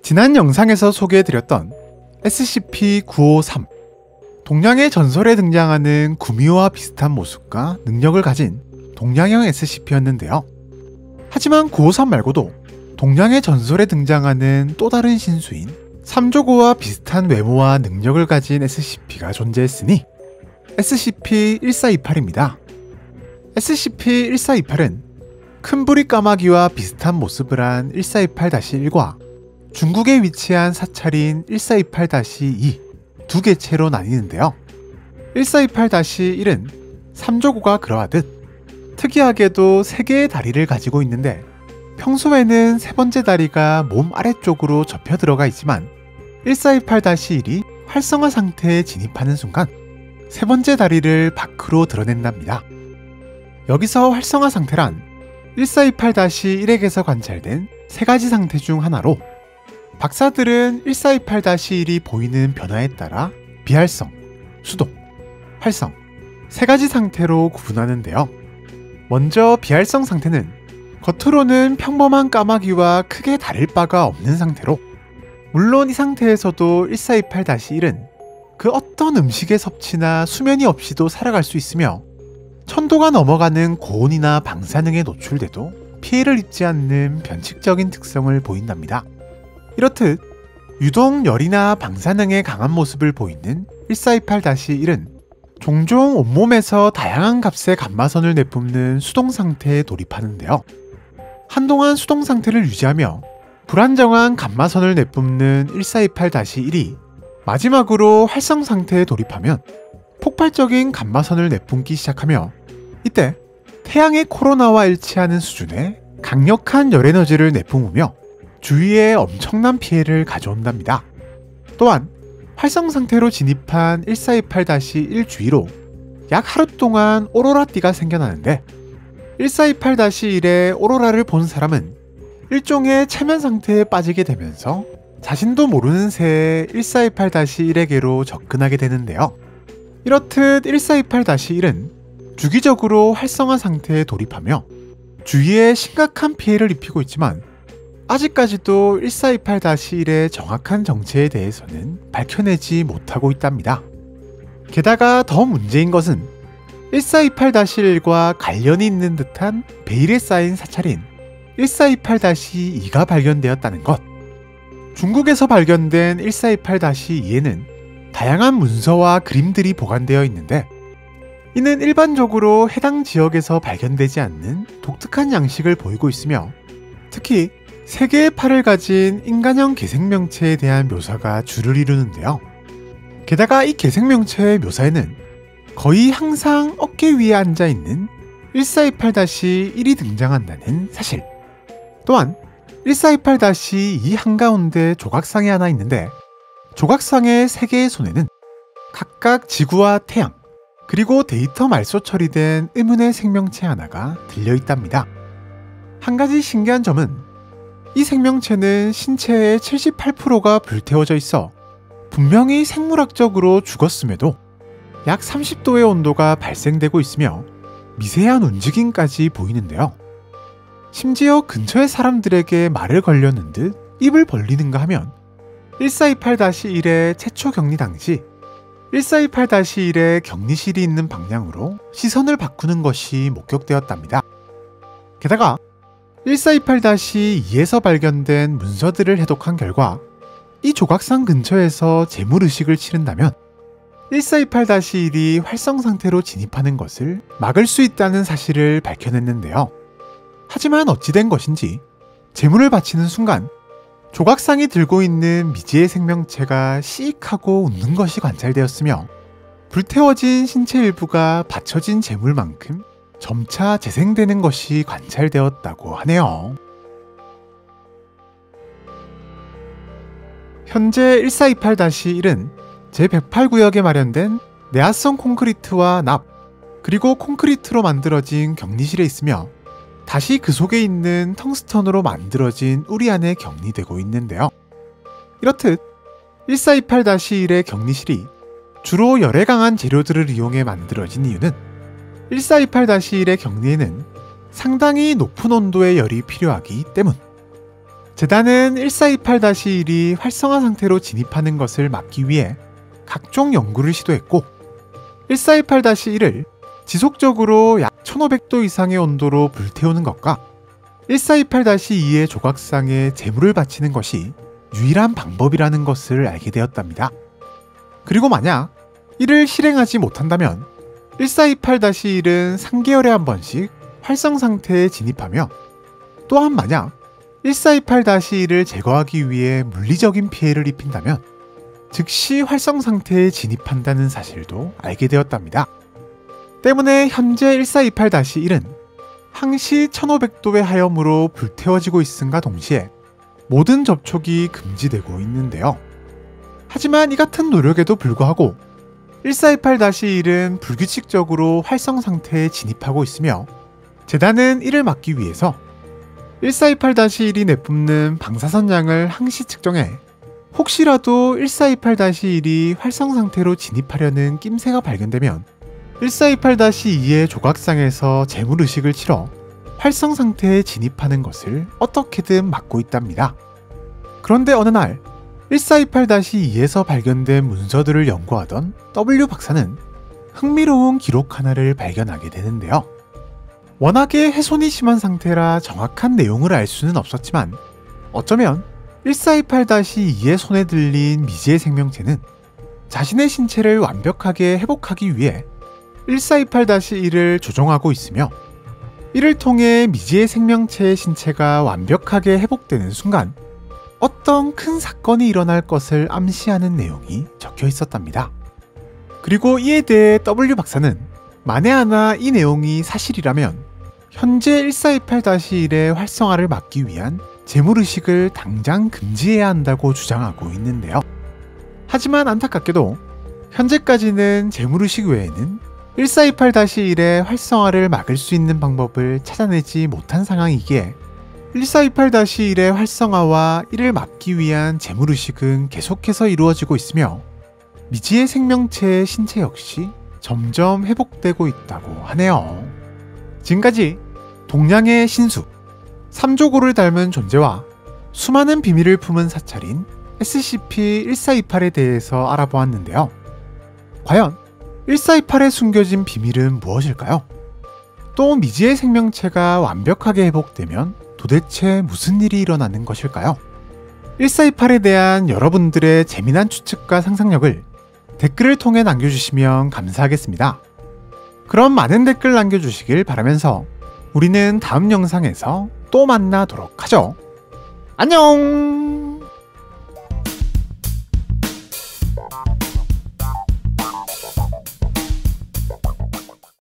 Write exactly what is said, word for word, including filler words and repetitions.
지난 영상에서 소개해드렸던 에스시피 구오삼, 동량의 전설에 등장하는 구미호와 비슷한 모습과 능력을 가진 동량형 에스시피였는데요. 하지만 구오삼 말고도 동량의 전설에 등장하는 또 다른 신수인 삼조고와 비슷한 외모와 능력을 가진 에스시피가 존재했으니 에스시피 일사이팔입니다. 에스시피 일사이팔은 큰부리 까마귀와 비슷한 모습을 한 일사이팔 일과 중국에 위치한 사찰인 일사이팔 이 두 개체로 나뉘는데요. 일사이팔 일은 삼조고가 그러하듯 특이하게도 세 개의 다리를 가지고 있는데 평소에는 세 번째 다리가 몸 아래쪽으로 접혀 들어가 있지만 일사이팔 일이 활성화 상태에 진입하는 순간 세 번째 다리를 밖으로 드러낸답니다. 여기서 활성화 상태란 일사이팔 일에게서 관찰된 세 가지 상태 중 하나로, 박사들은 일사이팔 일이 보이는 변화에 따라 비활성, 수동, 활성 세 가지 상태로 구분하는데요. 먼저 비활성 상태는 겉으로는 평범한 까마귀와 크게 다를 바가 없는 상태로, 물론 이 상태에서도 일사이팔 일은 그 어떤 음식의 섭취나 수면이 없이도 살아갈 수 있으며 천도가 넘어가는 고온이나 방사능에 노출돼도 피해를 입지 않는 변칙적인 특성을 보인답니다. 이렇듯 유독 열이나 방사능에 강한 모습을 보이는 일사이팔 일은 종종 온몸에서 다양한 값의 감마선을 내뿜는 수동 상태에 돌입하는데요. 한동안 수동 상태를 유지하며 불안정한 감마선을 내뿜는 일사이팔 일이 마지막으로 활성 상태에 돌입하면 폭발적인 감마선을 내뿜기 시작하며, 이때 태양의 코로나와 일치하는 수준의 강력한 열에너지를 내뿜으며 주위에 엄청난 피해를 가져온답니다. 또한 활성 상태로 진입한 일사이팔 일 주위로 약 하루 동안 오로라띠가 생겨나는데, 일사이팔 일의 오로라를 본 사람은 일종의 체면 상태에 빠지게 되면서 자신도 모르는 새에 일사이팔 일에게로 접근하게 되는데요. 이렇듯 일사이팔 일은 주기적으로 활성화 상태에 돌입하며 주위에 심각한 피해를 입히고 있지만 아직까지도 일사이팔 일의 정확한 정체에 대해서는 밝혀내지 못하고 있답니다. 게다가 더 문제인 것은 일사이팔 일과 관련이 있는 듯한 베일에 쌓인 사찰인 일사이팔 이가 발견되었다는 것. 중국에서 발견된 일사이팔 이에는 다양한 문서와 그림들이 보관되어 있는데, 이는 일반적으로 해당 지역에서 발견되지 않는 독특한 양식을 보이고 있으며, 특히 세 개의 팔을 가진 인간형 개생명체에 대한 묘사가 주를 이루는데요. 게다가 이 개생명체의 묘사에는 거의 항상 어깨 위에 앉아있는 일사이팔 일이 등장한다는 사실, 또한 일사이팔 이 한가운데 조각상이 하나 있는데, 조각상의 세 개의 손에는 각각 지구와 태양, 그리고 데이터 말소 처리된 의문의 생명체 하나가 들려있답니다. 한 가지 신기한 점은 이 생명체는 신체의 칠십팔 퍼센트가 불태워져 있어 분명히 생물학적으로 죽었음에도 약 삼십 도의 온도가 발생되고 있으며 미세한 움직임까지 보이는데요. 심지어 근처의 사람들에게 말을 걸려는 듯 입을 벌리는가 하면 일사이팔 일의 최초 격리 당시 일사이팔 일의 격리실이 있는 방향으로 시선을 바꾸는 것이 목격되었답니다. 게다가 일사이팔 이에서 발견된 문서들을 해독한 결과 이 조각상 근처에서 재물의식을 치른다면 일사이팔 일이 활성 상태로 진입하는 것을 막을 수 있다는 사실을 밝혀냈는데요. 하지만 어찌된 것인지 재물을 바치는 순간 조각상이 들고 있는 미지의 생명체가 씩하고 웃는 것이 관찰되었으며, 불태워진 신체 일부가 바쳐진 재물만큼 점차 재생되는 것이 관찰되었다고 하네요. 현재 일사이팔 일은 제백팔 구역에 마련된 내화성 콘크리트와 납, 그리고 콘크리트로 만들어진 격리실에 있으며 다시 그 속에 있는 텅스턴으로 만들어진 우리 안에 격리되고 있는데요. 이렇듯 일사이팔 일의 격리실이 주로 열에 강한 재료들을 이용해 만들어진 이유는 일사이팔 일의 격리에는 상당히 높은 온도의 열이 필요하기 때문. 재단은 일사이팔 일이 활성화 상태로 진입하는 것을 막기 위해 각종 연구를 시도했고, 일사이팔 일을 지속적으로 약 천오백 도 이상의 온도로 불태우는 것과 일사이팔 이의 조각상에 재물을 바치는 것이 유일한 방법이라는 것을 알게 되었답니다. 그리고 만약 이를 실행하지 못한다면 일사이팔 일은 삼 개월에 한 번씩 활성 상태에 진입하며, 또한 만약 일사이팔 일을 제거하기 위해 물리적인 피해를 입힌다면 즉시 활성 상태에 진입한다는 사실도 알게 되었답니다. 때문에 현재 일사이팔 일은 항시 천오백 도의 하염으로 불태워지고 있음과 동시에 모든 접촉이 금지되고 있는데요. 하지만 이 같은 노력에도 불구하고 일사이팔 일은 불규칙적으로 활성 상태에 진입하고 있으며, 재단은 이를 막기 위해서 일사이팔 일이 내뿜는 방사선량을 항시 측정해 혹시라도 일사이팔 일이 활성 상태로 진입하려는 낌새가 발견되면 일사이팔 이의 조각상에서 재물의식을 치러 활성 상태에 진입하는 것을 어떻게든 막고 있답니다. 그런데 어느 날 일사이팔 이에서 발견된 문서들을 연구하던 더블유 박사는 흥미로운 기록 하나를 발견하게 되는데요. 워낙에 훼손이 심한 상태라 정확한 내용을 알 수는 없었지만, 어쩌면 일사이팔 이의 손에 들린 미지의 생명체는 자신의 신체를 완벽하게 회복하기 위해 일사이팔 일을 조종하고 있으며, 이를 통해 미지의 생명체의 신체가 완벽하게 회복되는 순간 어떤 큰 사건이 일어날 것을 암시하는 내용이 적혀 있었답니다. 그리고 이에 대해 더블유 박사는 만에 하나 이 내용이 사실이라면 현재 일사이팔 일의 활성화를 막기 위한 재물의식을 당장 금지해야 한다고 주장하고 있는데요. 하지만 안타깝게도 현재까지는 재물의식 외에는 일사이팔 일의 활성화를 막을 수 있는 방법을 찾아내지 못한 상황이기에 일사이팔 일의 활성화와 이를 막기 위한 재물의식은 계속해서 이루어지고 있으며, 미지의 생명체의 신체 역시 점점 회복되고 있다고 하네요. 지금까지 동양의 신수, 삼조고를 닮은 존재와 수많은 비밀을 품은 사찰인 에스시피 일사이팔에 대해서 알아보았는데요. 과연 일사이팔에 숨겨진 비밀은 무엇일까요? 또 미지의 생명체가 완벽하게 회복되면 도대체 무슨 일이 일어나는 것일까요? 일사이팔에 대한 여러분들의 재미난 추측과 상상력을 댓글을 통해 남겨주시면 감사하겠습니다. 그럼 많은 댓글 남겨주시길 바라면서 우리는 다음 영상에서 또 만나도록 하죠. 안녕!